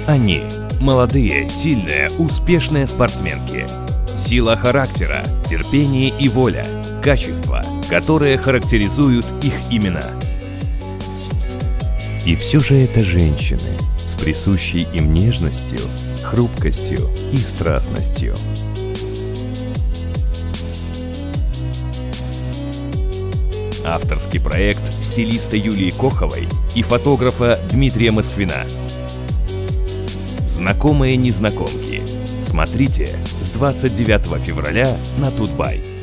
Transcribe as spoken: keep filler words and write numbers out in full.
Они – молодые, сильные, успешные спортсменки. Сила характера, терпение и воля – качества, которые характеризуют их имена. И все же это женщины с присущей им нежностью, хрупкостью и страстностью. Авторский проект стилиста Юлии Коховой и фотографа Дмитрия Москвина. Знакомые незнакомки. Смотрите с двадцать девятого февраля на Тутбай.